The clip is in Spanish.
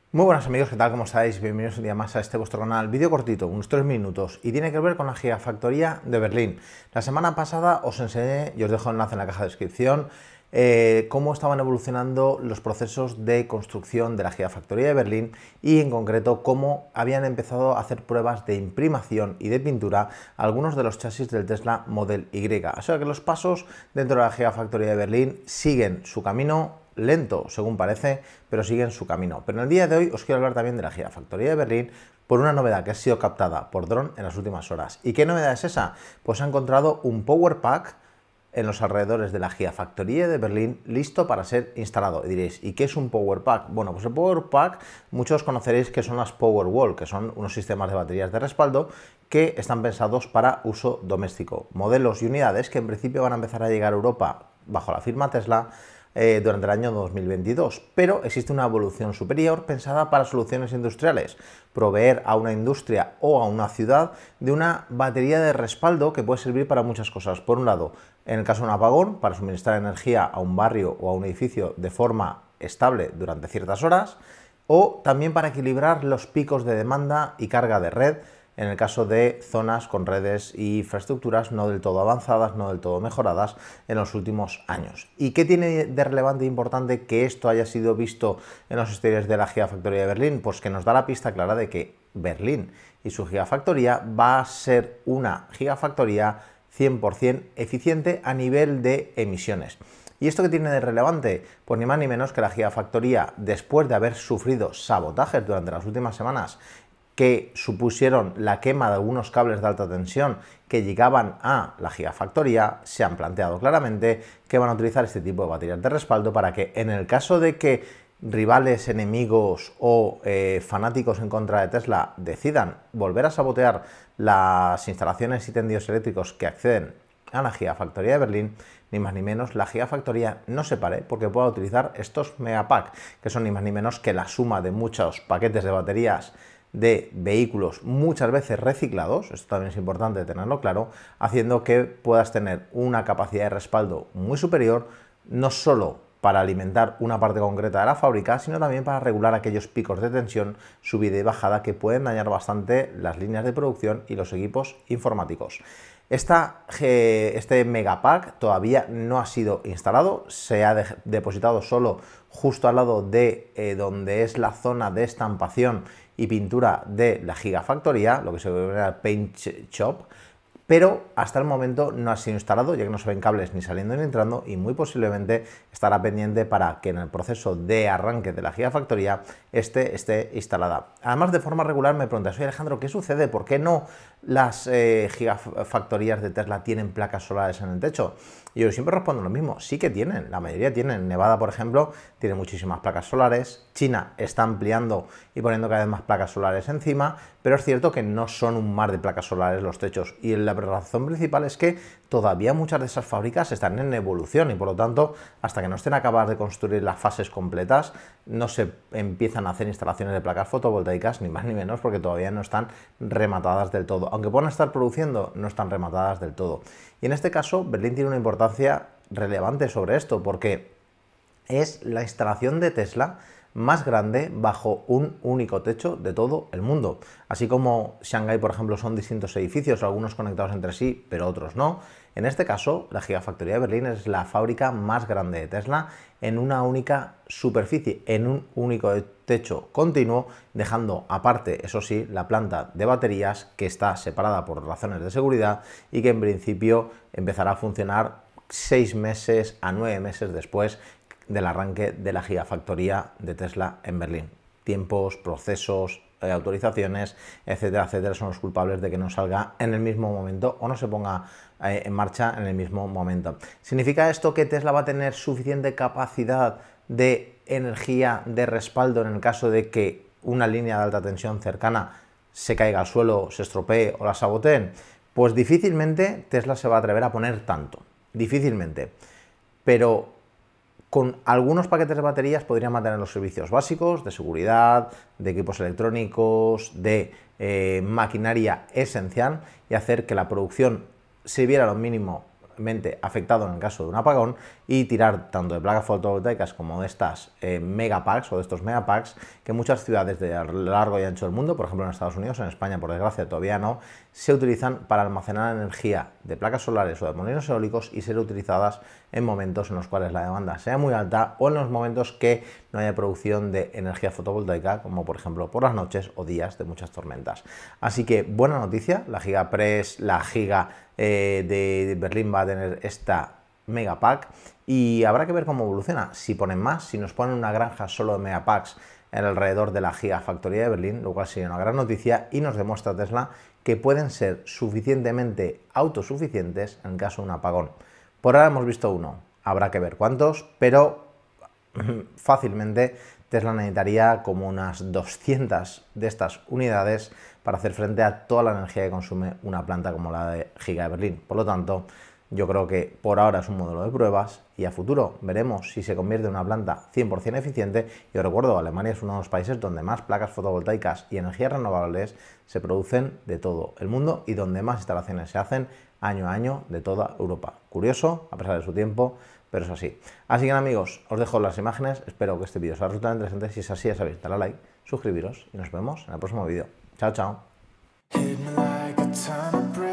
Muy buenas amigos, ¿qué tal? ¿Cómo estáis? Bienvenidos un día más a este vuestro canal. Vídeo cortito, unos 3 minutos, y tiene que ver con la Gigafactoría de Berlín. La semana pasada os enseñé, y os dejo el enlace en la caja de descripción, cómo estaban evolucionando los procesos de construcción de la Gigafactoría de Berlín y en concreto cómo habían empezado a hacer pruebas de imprimación y de pintura a algunos de los chasis del Tesla Model Y. O sea que los pasos dentro de la Gigafactoría de Berlín siguen su camino lento, según parece, pero siguen su camino. Pero en el día de hoy os quiero hablar también de la Gigafactoría de Berlín por una novedad que ha sido captada por dron en las últimas horas. ¿Y qué novedad es esa? Pues se ha encontrado un Power Pack en los alrededores de la Gigafactoría de Berlín listo para ser instalado. Y diréis, ¿y qué es un Power Pack? Bueno, pues el Power Pack muchos conoceréis que son las Powerwall, que son unos sistemas de baterías de respaldo que están pensados para uso doméstico. Modelos y unidades que en principio van a empezar a llegar a Europa bajo la firma Tesla durante el año 2022, pero existe una evolución superior pensada para soluciones industriales, proveer a una industria o a una ciudad de una batería de respaldo que puede servir para muchas cosas. Por un lado, en el caso de un apagón, para suministrar energía a un barrio o a un edificio de forma estable durante ciertas horas, o también para equilibrar los picos de demanda y carga de red en el caso de zonas con redes e infraestructuras no del todo avanzadas, no del todo mejoradas en los últimos años. ¿Y qué tiene de relevante e importante que esto haya sido visto en los exteriores de la Gigafactoría de Berlín? Pues que nos da la pista clara de que Berlín y su Gigafactoría va a ser una Gigafactoría 100% eficiente a nivel de emisiones. ¿Y esto qué tiene de relevante? Pues ni más ni menos que la Gigafactoría, después de haber sufrido sabotajes durante las últimas semanas que supusieron la quema de algunos cables de alta tensión que llegaban a la Gigafactoría, se han planteado claramente que van a utilizar este tipo de baterías de respaldo para que en el caso de que rivales, enemigos o fanáticos en contra de Tesla decidan volver a sabotear las instalaciones y tendidos eléctricos que acceden a la Gigafactoría de Berlín, ni más ni menos, la Gigafactoría no se pare porque pueda utilizar estos Megapack, que son ni más ni menos que la suma de muchos paquetes de baterías de vehículos muchas veces reciclados, esto también es importante tenerlo claro, haciendo que puedas tener una capacidad de respaldo muy superior, no solo para alimentar una parte concreta de la fábrica, sino también para regular aquellos picos de tensión, subida y bajada que pueden dañar bastante las líneas de producción y los equipos informáticos. Este Megapack todavía no ha sido instalado, se ha depositado solo justo al lado de donde es la zona de estampación y pintura de la Gigafactoría, lo que se denomina Paint Shop, pero hasta el momento no ha sido instalado, ya que no se ven cables ni saliendo ni entrando, y muy posiblemente estará pendiente para que en el proceso de arranque de la Gigafactoría esté instalada. Además, de forma regular me preguntas, oye Alejandro, ¿qué sucede? ¿Por qué no las Gigafactorías de Tesla tienen placas solares en el techo? Y yo siempre respondo lo mismo, sí que tienen, la mayoría tienen. Nevada, por ejemplo, tiene muchísimas placas solares, China está ampliando y poniendo cada vez más placas solares encima, pero es cierto que no son un mar de placas solares los techos, y la razón principal es que todavía muchas de esas fábricas están en evolución y por lo tanto hasta que no estén acabadas de construir las fases completas no se empiezan a hacer instalaciones de placas fotovoltaicas, ni más ni menos, porque todavía no están rematadas del todo. Aunque puedan estar produciendo, no están rematadas del todo. Y en este caso Berlín tiene una importancia relevante sobre esto, porque es la instalación de Tesla más grande bajo un único techo de todo el mundo. Así como Shanghái, por ejemplo, son distintos edificios, algunos conectados entre sí, pero otros no. En este caso, la Gigafactoría de Berlín es la fábrica más grande de Tesla en una única superficie, en un único techo continuo, dejando aparte, eso sí, la planta de baterías, que está separada por razones de seguridad y que en principio empezará a funcionar 6 meses a 9 meses después del arranque de la Gigafactoría de Tesla en Berlín. Tiempos, procesos, autorizaciones, etcétera, etcétera, son los culpables de que no salga en el mismo momento o no se ponga en marcha en el mismo momento. ¿Significa esto que Tesla va a tener suficiente capacidad de energía de respaldo en el caso de que una línea de alta tensión cercana se caiga al suelo, se estropee o la saboteen? Pues difícilmente Tesla se va a atrever a poner tanto, difícilmente, pero con algunos paquetes de baterías podrían mantener los servicios básicos de seguridad, de equipos electrónicos, de maquinaria esencial y hacer que la producción se viera lo mínimo potencialmente afectado en el caso de un apagón y tirar tanto de placas fotovoltaicas como de estas megapacks o de estos megapacks que muchas ciudades de a lo largo y ancho del mundo, por ejemplo en Estados Unidos, en España por desgracia todavía no, se utilizan para almacenar energía de placas solares o de molinos eólicos y ser utilizadas en momentos en los cuales la demanda sea muy alta o en los momentos que no haya producción de energía fotovoltaica, como por ejemplo por las noches o días de muchas tormentas. Así que buena noticia, la Gigapress, la Giga de Berlín va a tener esta megapack y habrá que ver cómo evoluciona, si ponen más, si nos ponen una granja solo de megapacks alrededor de la Gigafactoría de Berlín, lo cual sería una gran noticia y nos demuestra Tesla que pueden ser suficientemente autosuficientes en caso de un apagón. Por ahora hemos visto uno, habrá que ver cuántos, pero fácilmente Tesla necesitaría como unas 200 de estas unidades para hacer frente a toda la energía que consume una planta como la de Giga de Berlín. Por lo tanto, yo creo que por ahora es un modelo de pruebas y a futuro veremos si se convierte en una planta 100% eficiente. Y os recuerdo, Alemania es uno de los países donde más placas fotovoltaicas y energías renovables se producen de todo el mundo y donde más instalaciones se hacen año a año de toda Europa. Curioso, a pesar de su tiempo, pero es así. Así que amigos, os dejo las imágenes, espero que este vídeo os haya resultado interesante. Si es así, ya sabéis, darle a like, suscribiros y nos vemos en el próximo vídeo. Chao, chao.